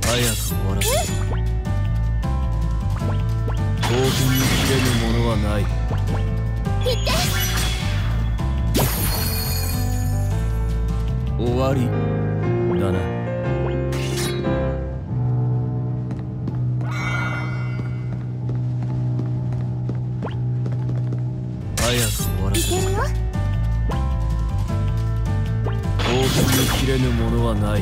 早く終わらせる。刀剣に切れぬものはない。 行って。 終わりだな。早く終わらせる。 いけるよ。 刀剣に切れぬものはない。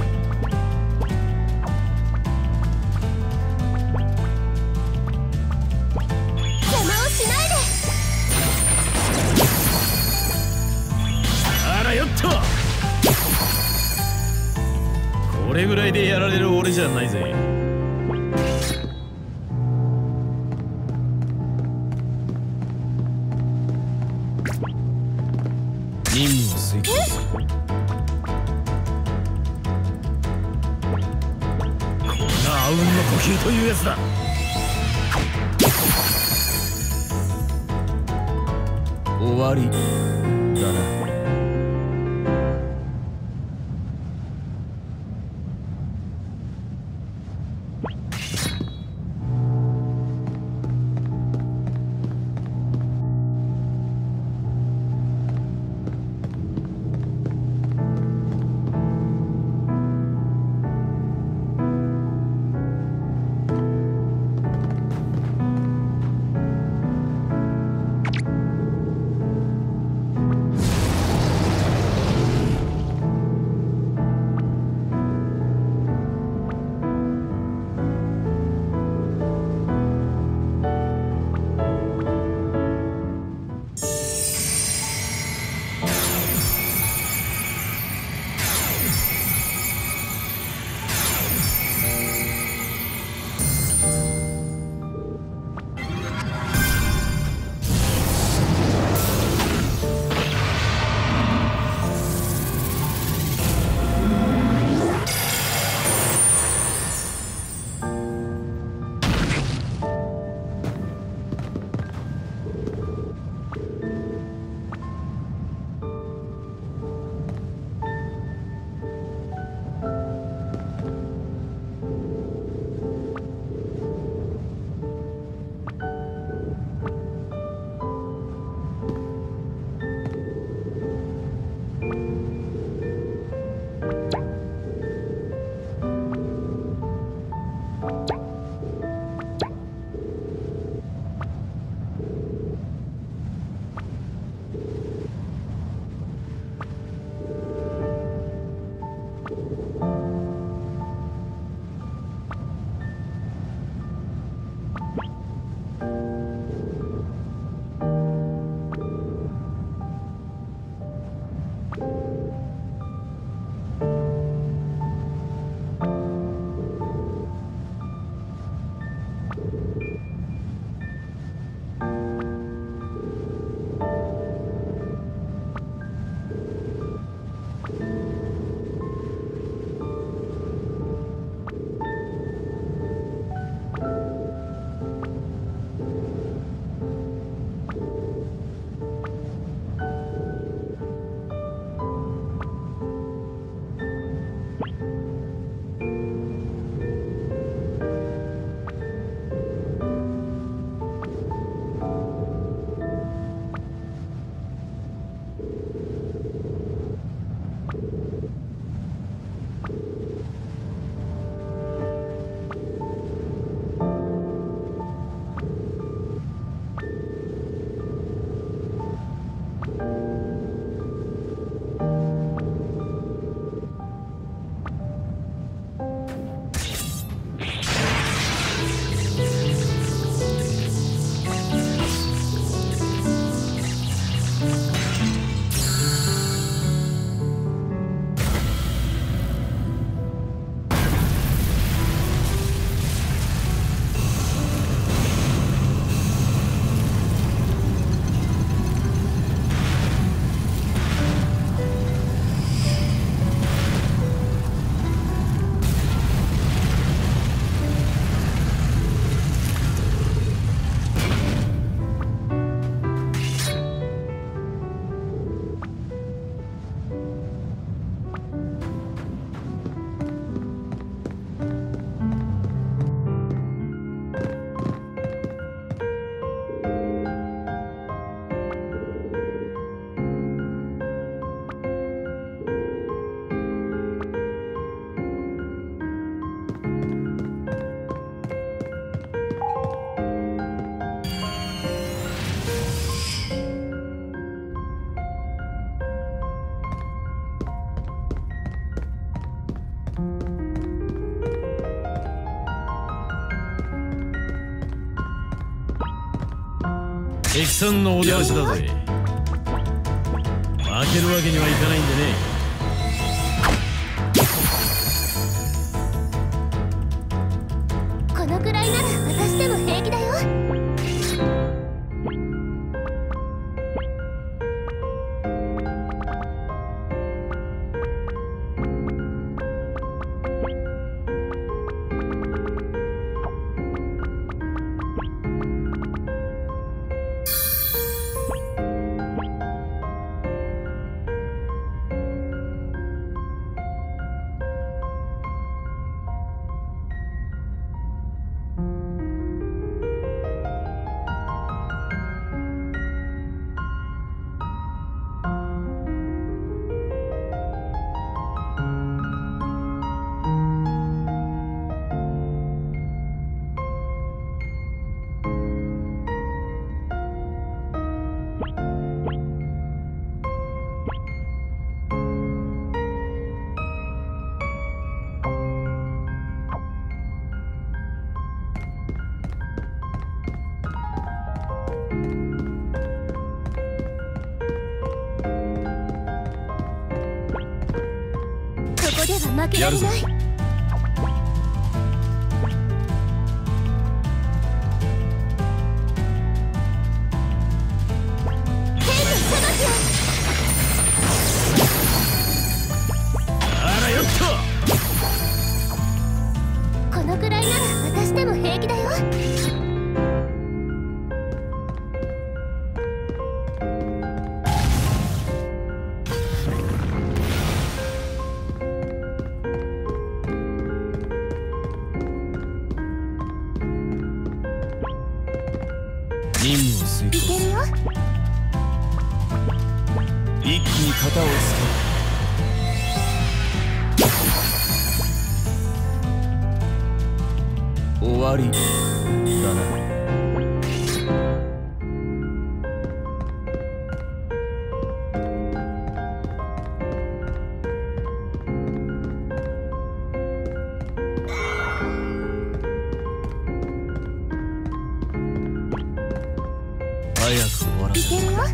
邪魔をしないで。 あらよっと。これぐらいでやられる俺じゃないぜ。任務を遂行する。これがあうんの呼吸というやつだ。終わりだな。 敵さんのお出ましだぜ。負けるわけにはいかないんでね。 このくらいなら私でも平気だよ。ここでは負けられない。このくらいなら私でも平気だよ。 任務を遂行。 いけるよ。 一気に型をつける。終わりだな。早く終わらせる。 いけるよ。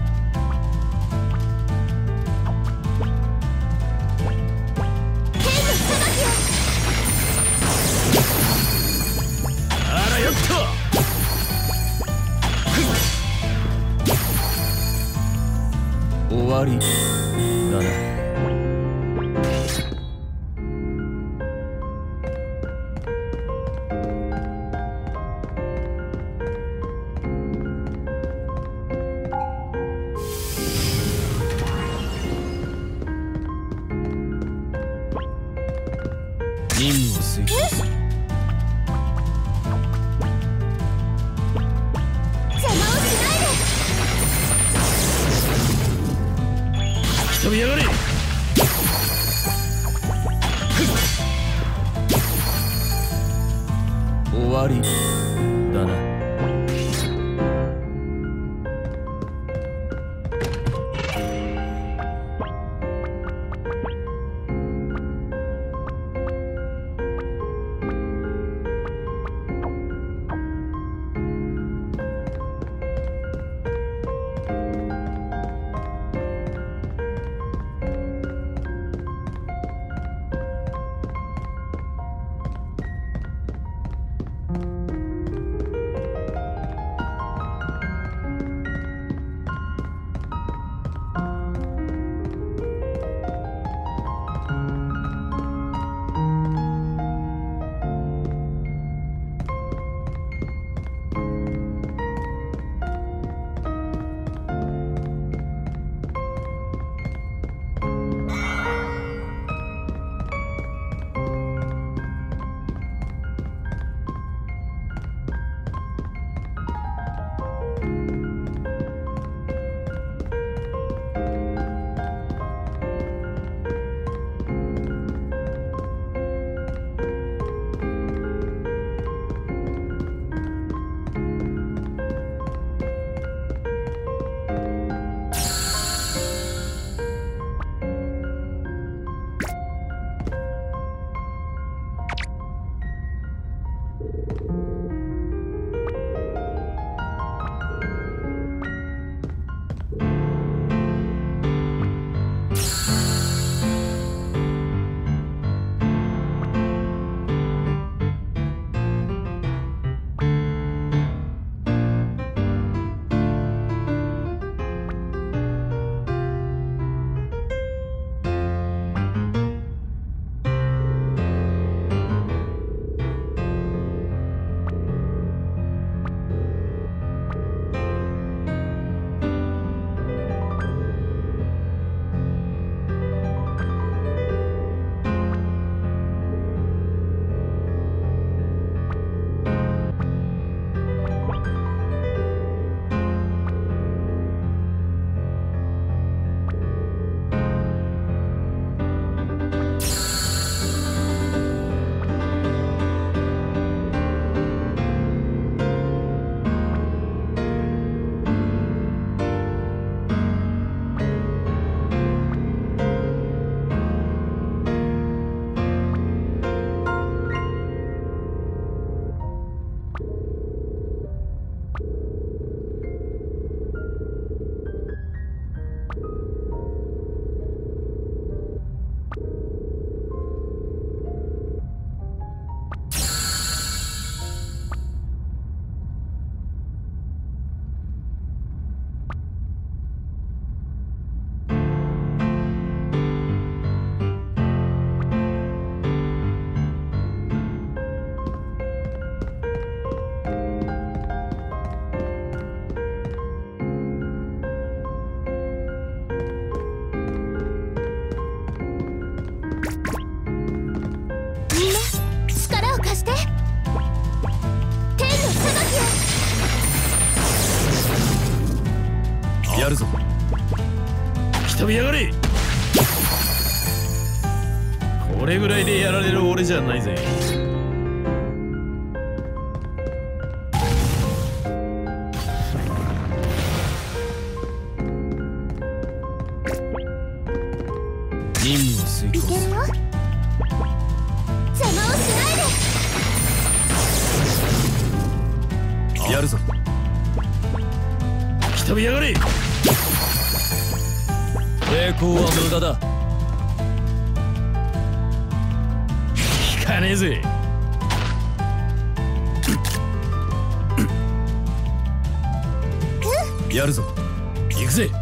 あらよっと。終わりだな。任務を遂行する。 邪魔をしないで。 引き止めやがれ。終わりだな。 やるぞ。 来たびやがれ。これぐらいでやられる俺じゃないぜ。 任務を遂行する。 いけるよ。邪魔をしないで。 やるぞ。 来たびやがれ。 抵抗は無駄だ。 聞かねえぜ。 やるぞ。 行くぜ。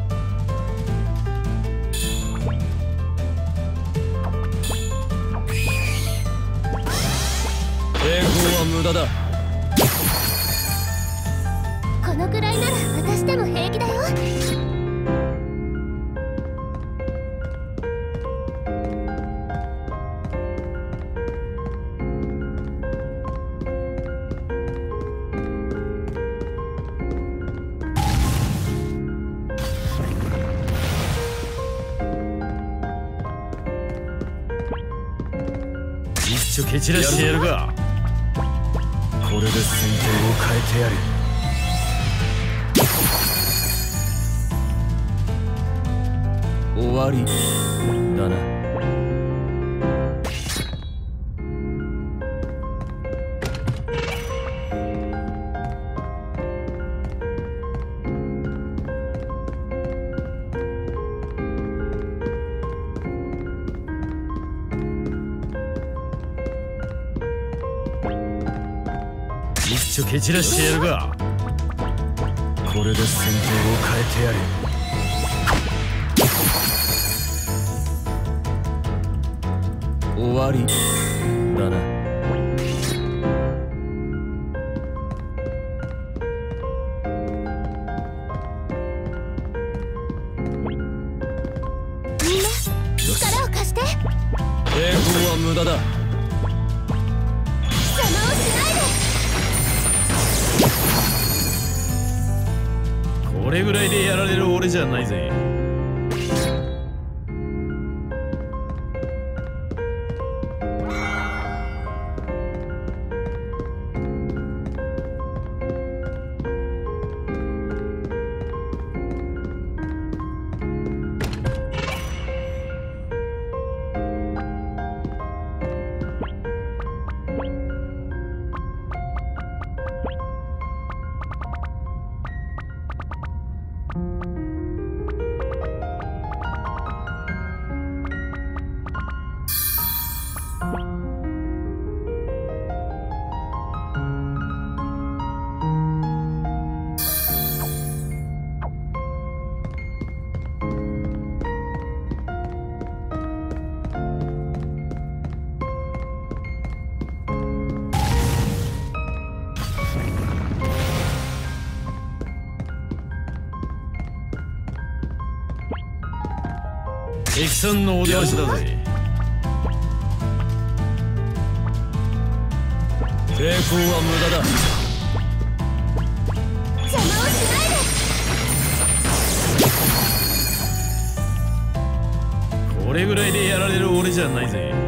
抵抗は無駄だ。 このくらいなら私でも平気だよ。 一丁蹴散らしてやるか。 これで戦況を変えてやる。終わりだな。 一丁蹴散らしてやるか。 これで戦況を変えてやる。終わりだな。 みんな力を貸して。 抵抗は無駄だ。 邪魔をしないで。 これぐらいでやられる俺じゃないぜ。敵さんのお出ましだぜ。 抵抗は無駄だ。 邪魔をしないで。 これぐらいでやられる俺じゃないぜ。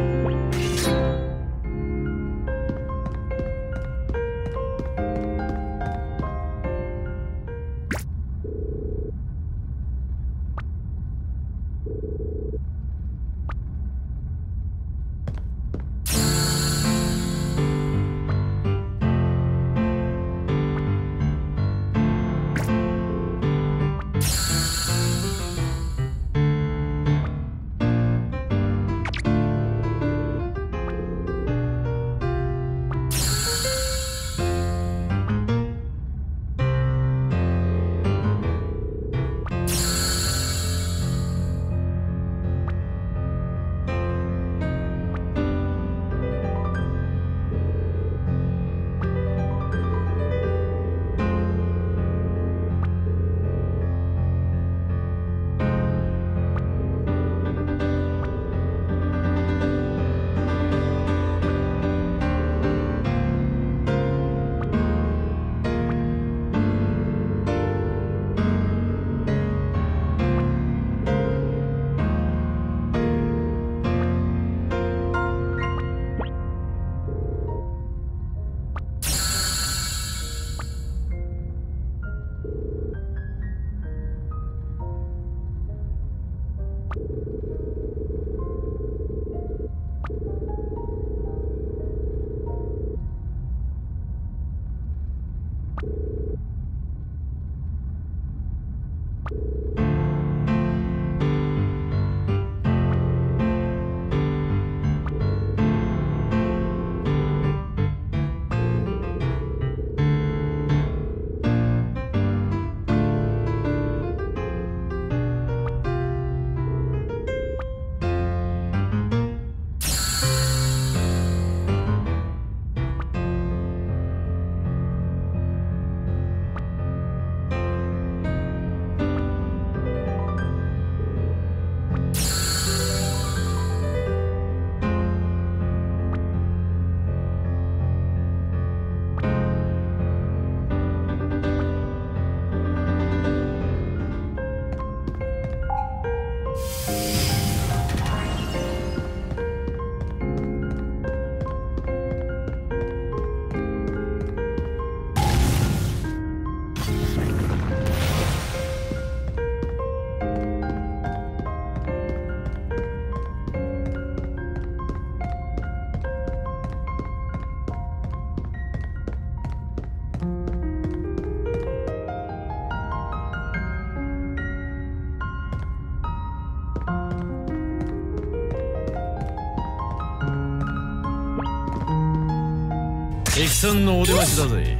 戦のお出ましだぜ。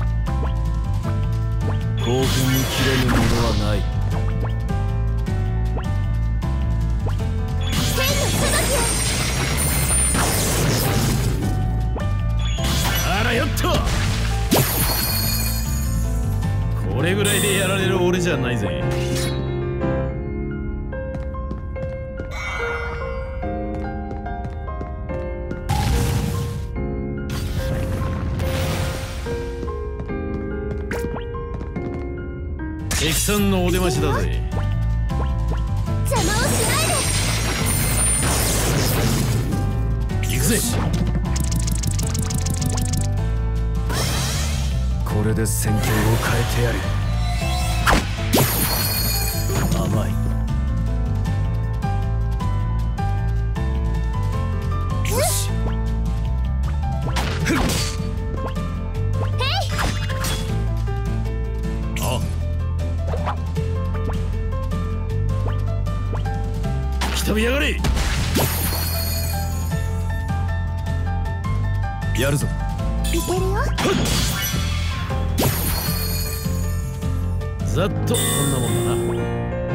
興奮に切れぬものはない。 天の裁きあらよっと、これぐらいでやられる俺じゃないぜ。敵さんのお出ましだぜ。 邪魔をしないで。 行くぜ。 これで戦況を変えてやる。甘い。よし。 あ、来たびやがれ。 やるぞ。 いけるよ。 ざっとこんなもんだな。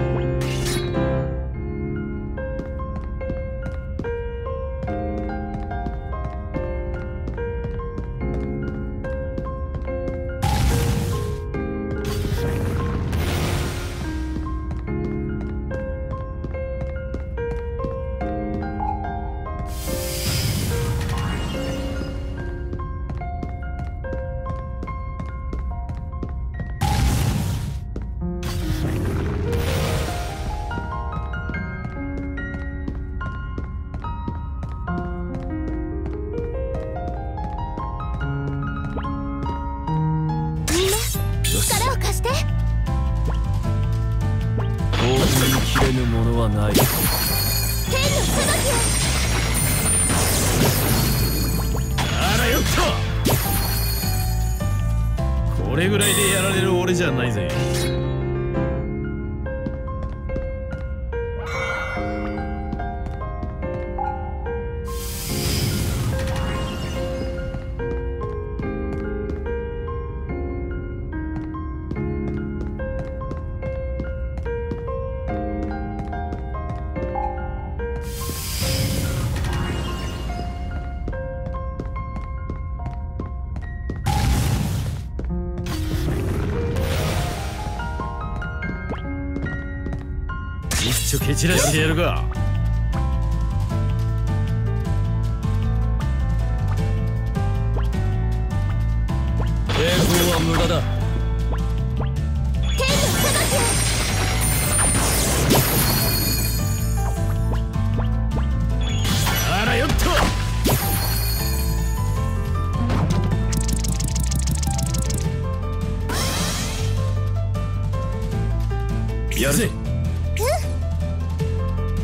力を貸して。 興奮に切れぬものはない。 天の裁きあらよっと、これぐらいでやられる俺じゃないぜ。一丁蹴散らしてやるか。 抵抗は無駄だ。 天の裁きあらよっと、 やるぜ。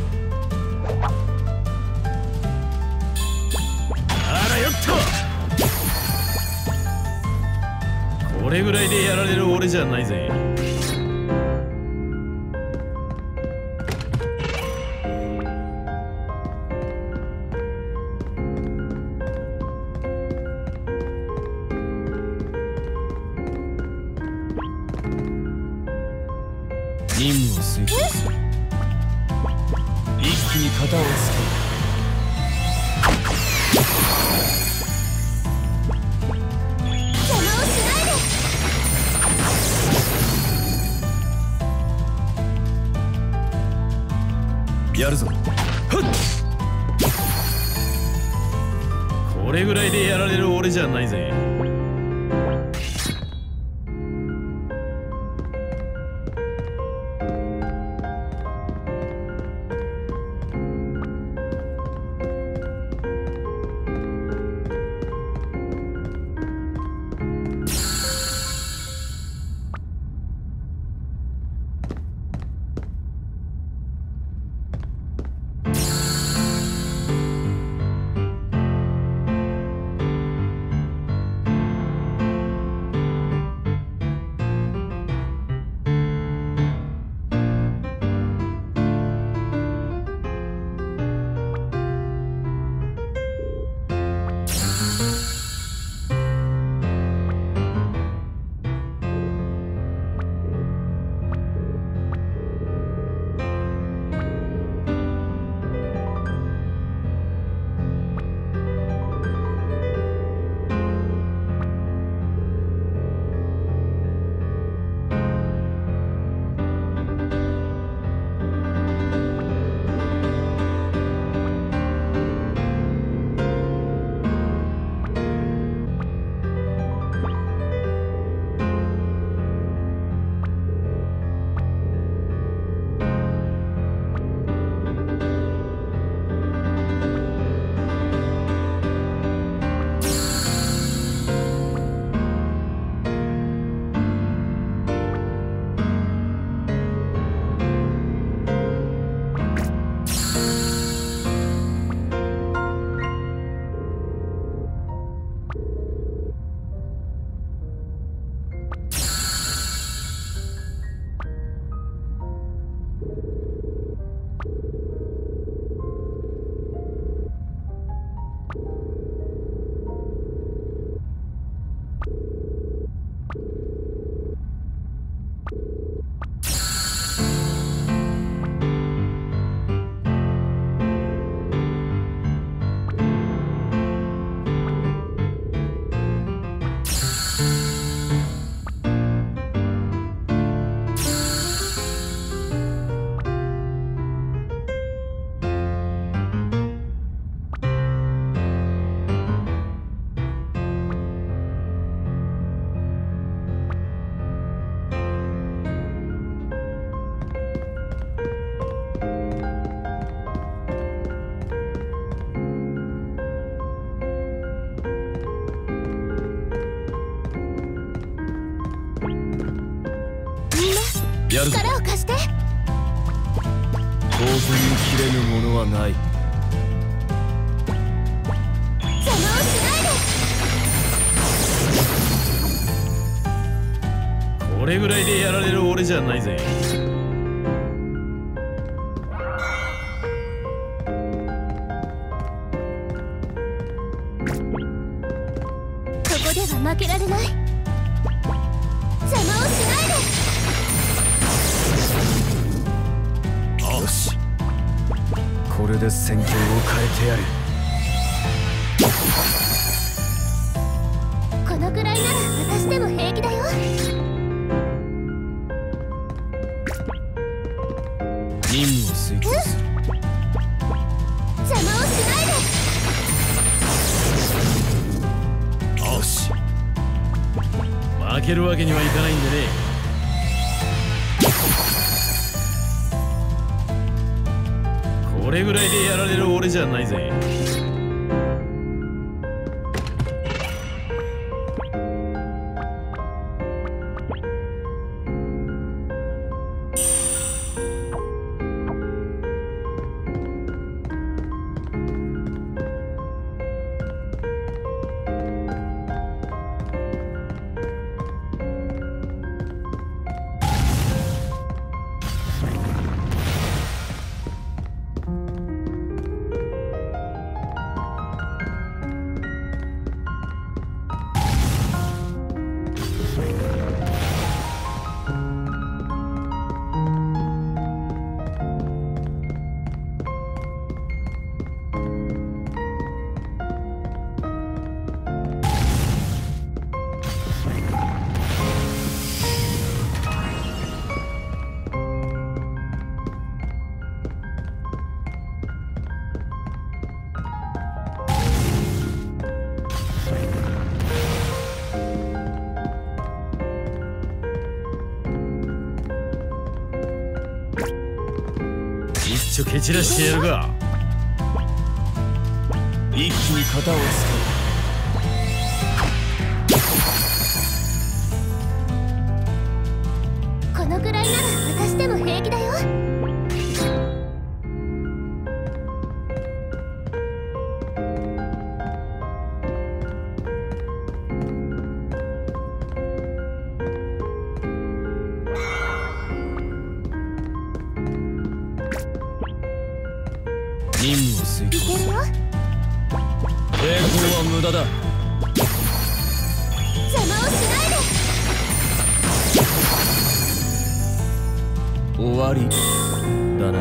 これぐらいでやられる俺じゃないぜ。 任務を遂行する。一気に型をつける。 邪魔をしないで。 やるぞ。 これぐらいでやられる俺じゃないぜ。 やるぞ。 力を貸して。 当然に切れぬものはない。 邪魔をしないで。 これぐらいでやられる俺じゃないぜ。 ここでは負けられない。邪魔をしないで。 よし、これで戦況を変えてやる。 このくらいなら私でも平気だよ。 任務を遂行する。 邪魔をしないで。 よし、 負けるわけにはいかないんでね。これぐらいでやられる俺じゃないぜ。 ちょ蹴散らしてやるか。 一気に型をつこのぐらいなら私でも平気だよ。 任務を遂行いけるよ。 抵抗は無駄だ。 邪魔をしないで。 終わりだな。